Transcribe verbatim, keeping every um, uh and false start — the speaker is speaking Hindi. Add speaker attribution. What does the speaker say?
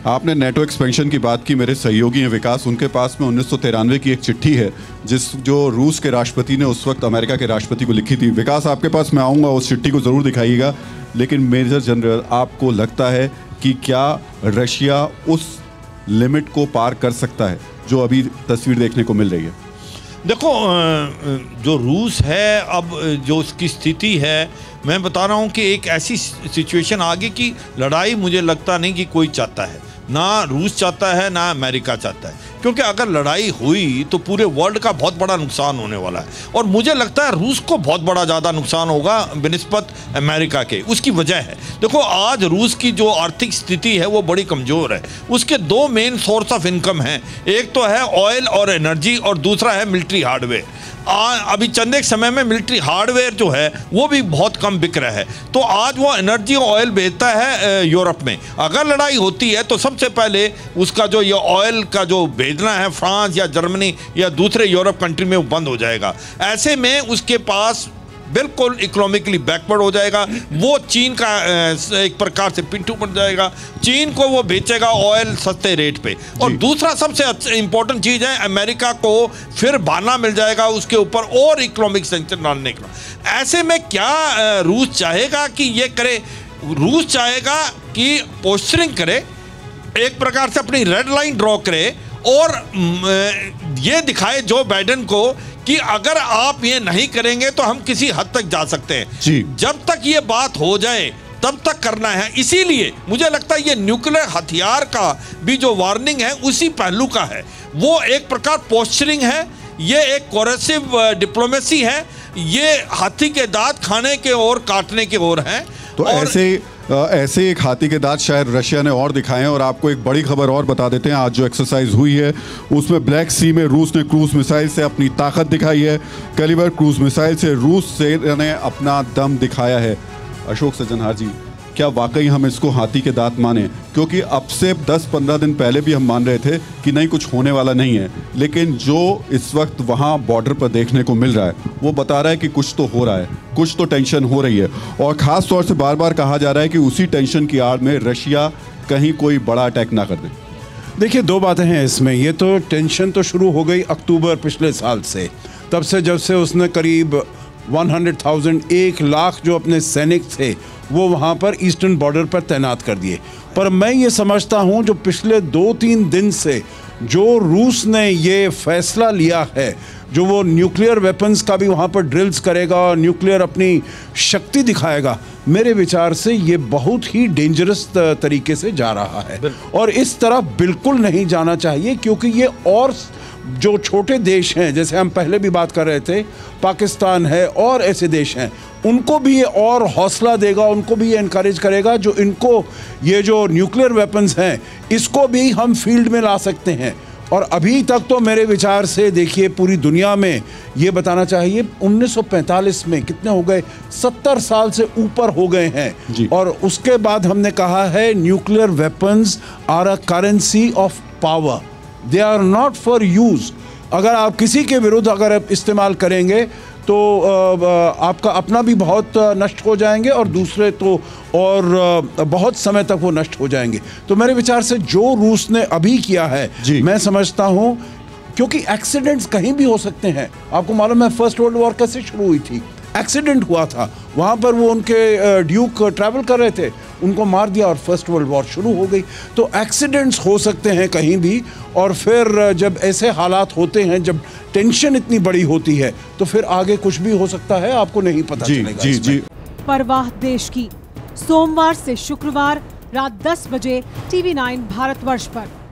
Speaker 1: आपने नेटो एक्सपेंशन की बात की। मेरे सहयोगी हैं विकास, उनके पास में उन्नीस सौ तिरानवे की एक चिट्ठी है जिस जो रूस के राष्ट्रपति ने उस वक्त अमेरिका के राष्ट्रपति को लिखी थी। विकास, आपके पास मैं आऊँगा, उस चिट्ठी को ज़रूर दिखाइएगा। लेकिन मेजर जनरल, आपको लगता है कि क्या रशिया उस लिमिट को पार कर सकता है जो अभी तस्वीर देखने को मिल रही है?
Speaker 2: देखो, जो रूस है, अब जो उसकी स्थिति है, मैं बता रहा हूँ कि एक ऐसी सिचुएशन आ गई कि लड़ाई मुझे लगता नहीं कि कोई चाहता है, ना रूस चाहता है ना अमेरिका चाहता है, क्योंकि अगर लड़ाई हुई तो पूरे वर्ल्ड का बहुत बड़ा नुकसान होने वाला है। और मुझे लगता है रूस को बहुत बड़ा ज़्यादा नुकसान होगा बनिस्बत अमेरिका के। उसकी वजह है, देखो आज रूस की जो आर्थिक स्थिति है वो बड़ी कमज़ोर है। उसके दो मेन सोर्स ऑफ इनकम हैं, एक तो है ऑयल और एनर्जी और दूसरा है मिलिट्री हार्डवेयर। अभी चंद एक समय में मिलिट्री हार्डवेयर जो है वो भी बहुत कम बिक रहा है। तो आज वो एनर्जी ऑयल बेचता है यूरोप में। अगर लड़ाई होती है तो सबसे पहले उसका जो ये ऑयल का जो भेजना है फ्रांस या जर्मनी या दूसरे यूरोप कंट्री में वो बंद हो जाएगा। ऐसे में उसके पास बिल्कुल इकोनॉमिकली बैकवर्ड हो जाएगा। वो चीन का एक प्रकार से पिंटू बन जाएगा। चीन को वो बेचेगा ऑयल सस्ते रेट पे। और दूसरा सबसे इंपॉर्टेंट चीज़ है, अमेरिका को फिर बहाना मिल जाएगा उसके ऊपर और इकोनॉमिक सैंक्शन डालने का। ऐसे में क्या रूस चाहेगा कि ये करे? रूस चाहेगा कि पोस्चरिंग करे, एक प्रकार से अपनी रेड लाइन ड्रॉ करे और ये दिखाए जो बाइडेन को कि अगर आप ये नहीं करेंगे तो हम किसी हद तक जा सकते हैं।
Speaker 1: जी।
Speaker 2: जब तक ये बात हो जाए तब तक करना है। इसीलिए मुझे लगता है ये न्यूक्लियर हथियार का भी जो वार्निंग है उसी पहलू का है। वो एक प्रकार पोस्चरिंग है, ये एक कोरेसिव डिप्लोमेसी है, ये हाथी के दांत खाने के और काटने के ओर है।
Speaker 1: तो और ऐसे ऐसे एक हाथी के दांत शायद रशिया ने और दिखाए। और आपको एक बड़ी खबर और बता देते हैं, आज जो एक्सरसाइज हुई है उसमें ब्लैक सी में रूस ने क्रूज मिसाइल से अपनी ताकत दिखाई है। कैलिबर क्रूज मिसाइल से रूस से ने अपना दम दिखाया है। अशोक सज्जनहार जी, क्या वाकई हम इसको हाथी के दांत माने? क्योंकि अब से दस पंद्रह दिन पहले भी हम मान रहे थे कि नहीं कुछ होने वाला नहीं है, लेकिन जो इस वक्त वहाँ बॉर्डर पर देखने को मिल रहा है वो बता रहा है कि कुछ तो हो रहा है, कुछ तो टेंशन हो रही है। और ख़ास तौर से बार बार कहा जा रहा है कि उसी टेंशन की आड़ में रशिया कहीं कोई बड़ा अटैक ना कर दे।
Speaker 3: देखिए, दो बातें हैं इसमें। ये तो टेंशन तो शुरू हो गई अक्टूबर पिछले साल से, तब से जब से उसने करीब सौ हज़ार, एक लाख जो अपने सैनिक थे वो वहाँ पर ईस्टर्न बॉर्डर पर तैनात कर दिए। पर मैं ये समझता हूँ जो पिछले दो तीन दिन से जो रूस ने ये फैसला लिया है, जो वो न्यूक्लियर वेपन्स का भी वहाँ पर ड्रिल्स करेगा और न्यूक्लियर अपनी शक्ति दिखाएगा, मेरे विचार से ये बहुत ही डेंजरस तरीके से जा रहा है। और इस तरफ बिल्कुल नहीं जाना चाहिए, क्योंकि ये और जो छोटे देश हैं, जैसे हम पहले भी बात कर रहे थे, पाकिस्तान है और ऐसे देश हैं, उनको भी ये और हौसला देगा, उनको भी ये इनकरेज करेगा जो इनको ये जो न्यूक्लियर वेपन्स हैं इसको भी हम फील्ड में ला सकते हैं। और अभी तक तो मेरे विचार से देखिए पूरी दुनिया में ये बताना चाहिए उन्नीस सौ पैंतालीस में कितने हो गए, सत्तर साल से ऊपर हो गए हैं। और उसके बाद हमने कहा है nuclear weapons are a currency of power, they are not for use. अगर आप किसी के विरुद्ध अगर आप इस्तेमाल करेंगे तो आपका अपना भी बहुत नष्ट हो जाएंगे और दूसरे तो और बहुत समय तक वो नष्ट हो जाएंगे। तो मेरे विचार से जो रूस ने अभी किया है, मैं समझता हूँ, क्योंकि एक्सीडेंट्स कहीं भी हो सकते हैं। आपको मालूम है फर्स्ट वर्ल्ड वॉर कैसे शुरू हुई थी? एक्सीडेंट हुआ था, वहाँ पर वो उनके ड्यूक ट्रैवल कर रहे थे, उनको मार दिया और फर्स्ट वर्ल्ड वॉर शुरू हो गई। तो एक्सीडेंट्स हो सकते हैं कहीं भी, और फिर जब ऐसे हालात होते हैं, जब टेंशन इतनी बड़ी होती है, तो फिर आगे कुछ भी हो सकता है, आपको नहीं पता
Speaker 1: जी,
Speaker 3: चलेगा।
Speaker 1: जी, जी।
Speaker 4: परवाह देश की, सोमवार से शुक्रवार रात दस बजे टीवी नाइन भारतवर्ष पर।